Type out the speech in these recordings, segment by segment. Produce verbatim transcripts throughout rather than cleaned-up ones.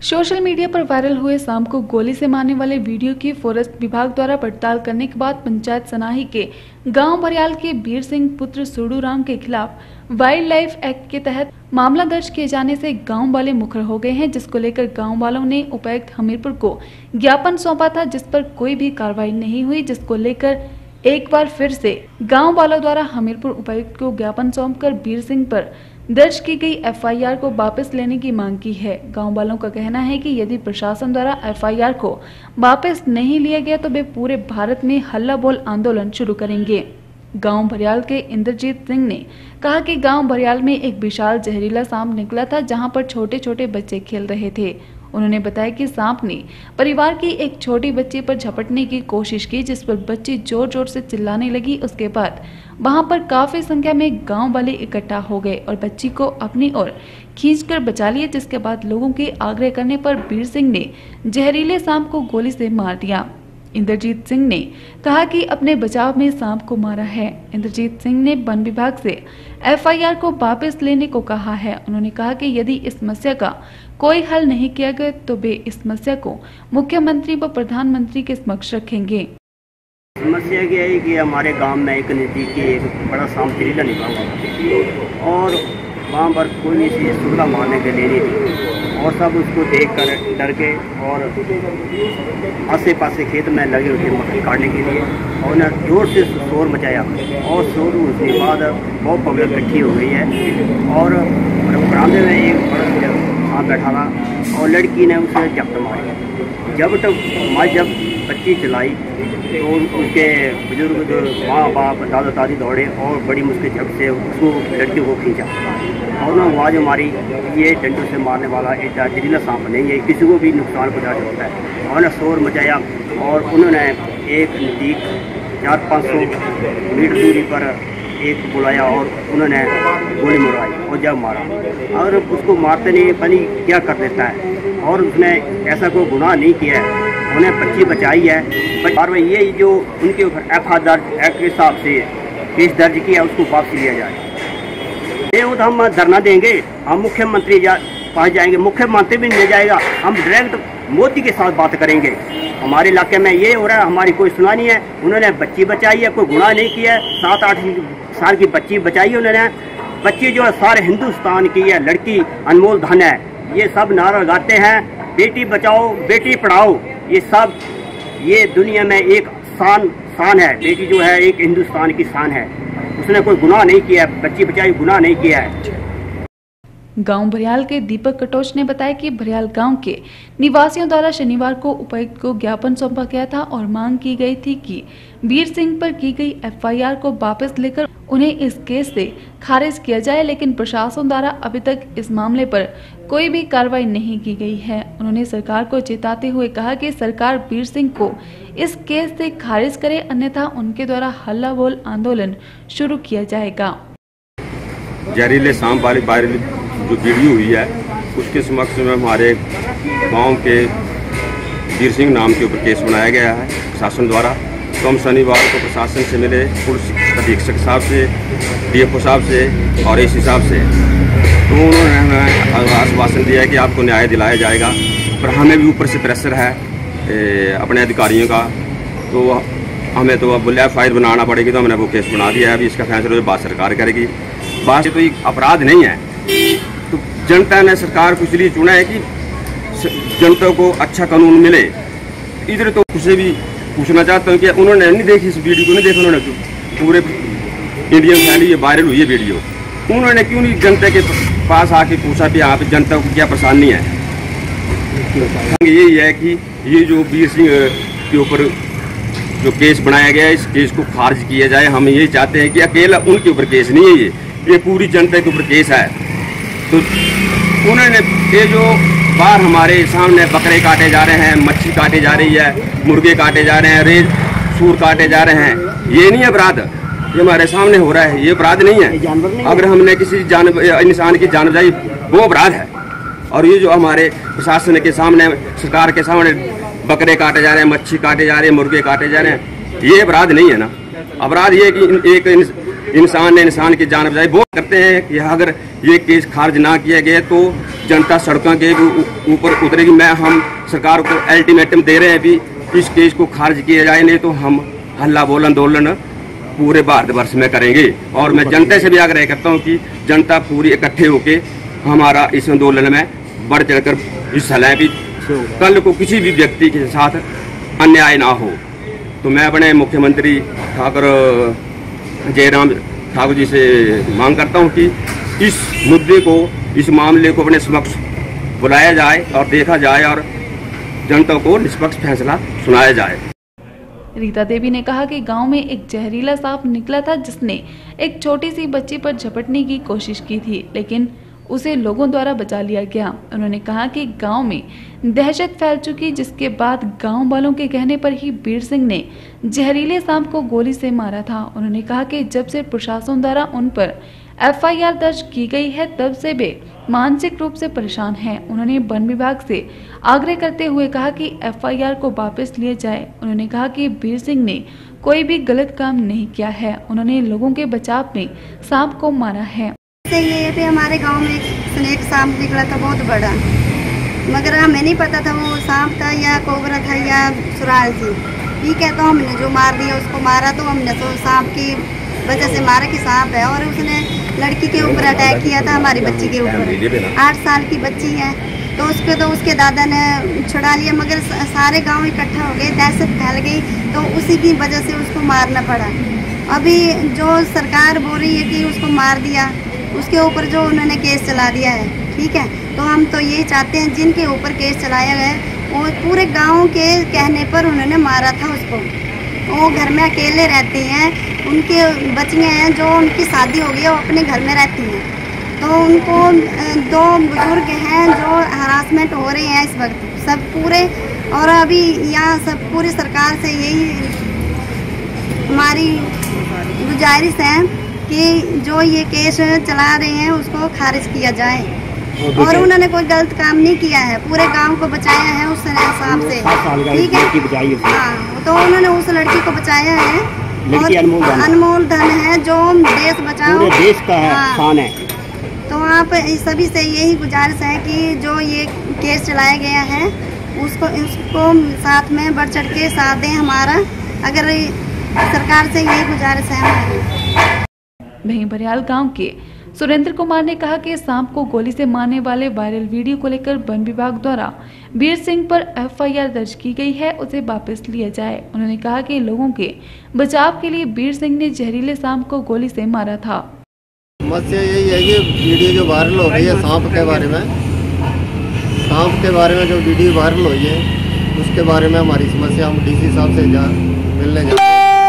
Social media पर viral हुए सांप को गोली से मारने वाले वीडियो की फॉरेस्ट विभाग द्वारा पड़ताल करने के बाद पंचायत सनाही के गांव भरियाल के बीर सिंह पुत्र सूडूराम के खिलाफ वाइल्ड लाइफ एक्ट के तहत मामला दर्ज किए जाने से गांव वाले मुखर हो गए हैं, जिसको लेकर गांव वालों ने उपायुक्त हमीरपुर को ज्ञापन सौंपा था, जिस पर कोई भी कार्रवाई नहीं हुई, जिसको लेकर एक बार फिर से गांव वालों द्वारा हमीरपुर उपायुक्त को ज्ञापन सौंपकर बीर सिंह पर दर्ज की गई एफ आई आर को वापस लेने की मांग की है। गांव वालों का कहना है कि यदि प्रशासन द्वारा एफ आई आर को वापस नहीं लिया गया तो वे पूरे भारत में हल्ला बोल आंदोलन शुरू करेंगे। गांव भरियाल के इंद्रजीत सिंह ने कहा कि गांव भरियाल में एक विशाल जहरीला सांप निकला था, जहां पर छोटे छोटे बच्चे खेल रहे थे। उन्होंने बताया कि सांप ने परिवार की एक छोटी बच्ची पर झपटने की कोशिश की, जिस पर बच्ची जोर जोर से चिल्लाने लगी। उसके बाद वहां पर काफी संख्या में गांव वाले इकट्ठा हो गए और बच्ची को अपनी ओर खींचकर बचा लिया, जिसके बाद लोगों के आग्रह करने पर बीर सिंह ने जहरीले सांप को गोली से मार दिया। इंद्रजीत सिंह ने कहा कि अपने बचाव में सांप को मारा है। इंद्रजीत सिंह ने वन विभाग से एफ आई आर को वापस लेने को कहा है। उन्होंने कहा कि यदि इस समस्या का कोई हल नहीं किया गया तो वे इस समस्या को मुख्यमंत्री व प्रधानमंत्री के समक्ष रखेंगे। समस्या ये है कि हमारे गांव में एक नज़दीकी एक बड़ा सांप जहरीला निकला हुआ और वहाँ पर कोई भी चीज़ सुविधा मारने के लिए नहीं थी और सब उसको देखकर डर के और आसे पासे खेत में लगे हुए मकई काटने के लिए और उन्हें जोर से शोर मचाया और शोर उसके बाद बहुत पब्लिक इकट्ठी हो गई है और बरामदे में एक बड़ा सांप बैठा था और लड़की ने उसे झपट मारी। जब तक हमारी जब बच्ची चलाई तो उसके बुजुर्ग जो माँ बाप दादा दादी दौड़े और बड़ी मुश्किल झपट से उसको लड़की को खींचा और उन्होंने आवाज़ मारी, ये डंडों से मारने वाला एक जहरीला सांप नहीं है, किसी को भी नुकसान पहुँचा सकता है। उन्होंने शोर मचाया और उन्होंने एक नज़दीक चार पाँच सौ मीटर दूरी पर एक बुलाया और उन्होंने गोली मरवाई और जब मारा और उसको मारते नहीं पता नहीं क्या कर देता है और उसने ऐसा कोई गुनाह नहीं किया है, उन्हें बच्ची बचाई है। और ये जो उनके ऊपर एफ आई आर दर्ज एक्ट के हिसाब से केस दर्ज किया उसको वापस लिया जाए। ये वो तो हम धरना देंगे, हम मुख्यमंत्री जा पास जाएंगे, मुख्यमंत्री भी नहीं जाएगा, हम डायरेक्ट मोदी के साथ बात करेंगे। हमारे इलाके में ये हो रहा है, हमारी कोई सुना नहीं है, उन्होंने बच्ची बचाई है, कोई गुनाह नहीं किया है, सात आठ साल की बच्ची बचाई है उन्होंने। बच्ची जो है सारे हिंदुस्तान की है, लड़की अनमोल धन है, ये सब नारा लगाते हैं बेटी बचाओ बेटी पढ़ाओ, ये सब ये दुनिया में एक शान शान है। बेटी जो है एक हिंदुस्तान की शान है, उसने कोई गुनाह नहीं किया है, बच्ची बचाई गुनाह नहीं किया है। गांव भरियाल के दीपक कटोच ने बताया कि भरियाल गांव के निवासियों द्वारा शनिवार को उपायुक्त को ज्ञापन सौंपा गया था और मांग की गई थी कि बीर सिंह पर की गई एफ आई आर को वापस लेकर उन्हें इस केस से खारिज किया जाए, लेकिन प्रशासन द्वारा अभी तक इस मामले पर कोई भी कार्रवाई नहीं की गई है। उन्होंने सरकार को चेताते हुए कहा कि सरकार बीर सिंह को इस केस से खारिज करे, अन्यथा उनके द्वारा हल्ला बोल आंदोलन शुरू किया जाएगा। जहरीले सांप वाली जो वीडियो हुई है उसके समक्ष में हमारे गांव के बीर सिंह नाम के ऊपर केस बनाया गया है प्रशासन द्वारा। तो हम शनिवार को प्रशासन से मिले, पुलिस अधीक्षक साहब से, डी एफ ओ साहब से और एस सी साहब से, तो उन्होंने हमें आश्वासन दिया है कि आपको न्याय दिलाया जाएगा। पर हमें भी ऊपर से प्रेशर है ए, अपने अधिकारियों का, तो हमें तो अब एफ आई आर बनाना पड़ेगी, तो हमने वो केस बना दिया है। अभी इसका फैसला बात सरकार करेगी। बात तो एक अपराध नहीं है, तो जनता ने सरकार को इसलिए चुना है कि जनता को अच्छा कानून मिले। इधर तो उसे भी पूछना चाहता हूँ कि उन्होंने नहीं देखी इस वीडियो को, नहीं देखा उन्होंने, पूरे इंडियन फैली ये वायरल हुई है वीडियो, उन्होंने क्यों नहीं जनता के पास आके पूछा कि यहाँ पे जनता को क्या परेशानी है। यही है कि ये जो बीर सिंह के ऊपर जो केस बनाया गया है इस केस को खारिज किया जाए। हम यही चाहते हैं कि अकेला उनके ऊपर केस नहीं है, ये ये पूरी जनता के ऊपर केस है। तो उन्होंने ये जो बाहर हमारे सामने बकरे काटे जा रहे हैं, मच्छी काटे जा रही है, मुर्गे काटे जा रहे हैं, रेज सूर काटे जा रहे हैं, ये नहीं अपराध, ये हमारे सामने हो रहा है, ये अपराध नहीं है। अगर हमने किसी जान इंसान की जान बचाई वो अपराध है। और ये जो हमारे प्रशासन के सामने, सरकार के सामने बकरे काटे जा रहे हैं, मच्छी काटे जा रहे हैं, मुर्गे काटे जा रहे हैं, ये अपराध नहीं है ना। अपराध ये कि एक इंसान ने इंसान की जान बचाई। वो करते हैं कि अगर ये केस खारिज ना किया गया तो जनता सड़कों के ऊपर उतरेगी। मैं हम सरकार को अल्टीमेटम दे रहे हैं भी इस केस को खारिज किया जाए, नहीं तो हम हल्ला बोल आंदोलन पूरे भारतवर्ष में करेंगे। और मैं जनता से भी आग्रह करता हूँ कि जनता पूरी इकट्ठे होके हमारा इस आंदोलन में बढ़ चढ़कर हिस्सा लें भी कल को किसी भी व्यक्ति के साथ अन्याय ना हो। तो मैं अपने मुख्यमंत्री ठाकुर जयराम ठाकुर जी से मांग करता हूं कि इस मुद्दे को, इस मामले को अपने समक्ष बुलाया जाए और देखा जाए और जनता को निष्पक्ष फैसला सुनाया जाए। रीता देवी ने कहा कि गांव में एक जहरीला सांप निकला था जिसने एक छोटी सी बच्ची पर झपटने की कोशिश की थी, लेकिन उसे लोगों द्वारा बचा लिया गया। उन्होंने कहा कि गांव में दहशत फैल चुकी, जिसके बाद गांव वालों के कहने पर ही बीर सिंह ने जहरीले सांप को गोली से मारा था। उन्होंने कहा कि जब से प्रशासन द्वारा उन पर एफ आई आर दर्ज की गई है तब से वे मानसिक रूप से परेशान हैं। उन्होंने वन विभाग से आग्रह करते हुए कहा कि एफ आई आर को वापस लिया जाए। उन्होंने कहा कि बीर सिंह ने कोई भी गलत काम नहीं किया है, उन्होंने लोगों के बचाव में सांप को मारा है। ये पे हमारे गांव में स्नेक सांप निकला था बहुत बड़ा, मगर हमें नहीं पता था वो सांप था या कोबरा था या सुराल थी। ठीक है, तो हमने जो मार दिया उसको मारा, तो हमने तो सांप की वजह से मारा कि सांप है। और उसने लड़की के ऊपर अटैक किया था, हमारी बच्ची के ऊपर, आठ साल की बच्ची है। तो उसको तो उसके दादा ने छुड़ा लिया, मगर सारे गाँव इकट्ठा हो गए, दहशत फैल गई, तो उसी की वजह से उसको मारना पड़ा। अभी जो सरकार बोल रही है कि उसको मार दिया, उसके ऊपर जो उन्होंने केस चला दिया है, ठीक है, तो हम तो यही चाहते हैं जिनके ऊपर केस चलाया गया है वो पूरे गांव के कहने पर उन्होंने मारा था उसको। वो घर में अकेले रहते हैं, उनके बच्चियाँ हैं जो उनकी शादी हो गई है, वो अपने घर में रहती हैं। तो उनको दो बुजुर्ग हैं जो हरासमेंट हो रहे हैं इस वक्त सब पूरे। और अभी यहाँ सब पूरी सरकार से यही हमारी गुजारिश है कि जो ये केस चला रहे हैं उसको खारिज किया जाए। और उन्होंने कोई गलत काम नहीं किया है, पूरे गांव को बचाया है उस सांप से, ठीक है। हाँ, तो उन्होंने उस लड़की को बचाया है और अनमोल धन है जो देश बचाओ, देश का शान है। तो आप सभी से यही गुजारिश है कि जो ये केस चलाया गया है उसको उसको साथ में बढ़ चढ़ के साथ दें हमारा, अगर सरकार से यही गुजारिश है हमारी। वहीं बरियाल गांव के सुरेंद्र कुमार ने कहा कि सांप को गोली से मारने वाले वायरल वीडियो को लेकर वन विभाग द्वारा बीर सिंह पर एफ आई आर दर्ज की गई है, उसे वापस लिया जाए। उन्होंने कहा कि लोगों के बचाव के लिए बीर सिंह ने जहरीले सांप को गोली से मारा था। समस्या यही है कि वीडियो जो वायरल हो रही है सांप के बारे में, सांप के बारे में जो वीडियो वायरल हुई है उसके बारे में हमारी समस्या, हम डी सी साहब से जा मिलने जा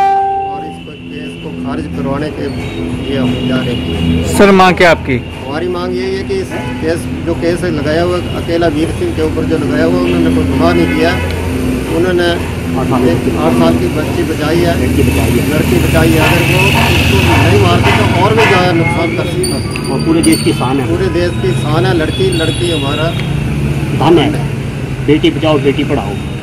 खारिज करवाने के लिए हम जा रहे हैं। सर मांग क्या आपकी? हमारी मांग यही है कि इस केस जो केस लगाया हुआ अकेला वीर सिंह के ऊपर जो लगाया हुआ, उन्होंने कोई गुनाह नहीं किया। उन्होंने एक आठ साल की बच्ची बचाई है, लड़की बचाई है। अगर वो उसको नहीं मारते तो और भी ज़्यादा नुकसान कर सकता। और पूरे देश की शान है, पूरे देश की शान है। लड़की लड़की हमारा धन है। बेटी बचाओ बेटी पढ़ाओ।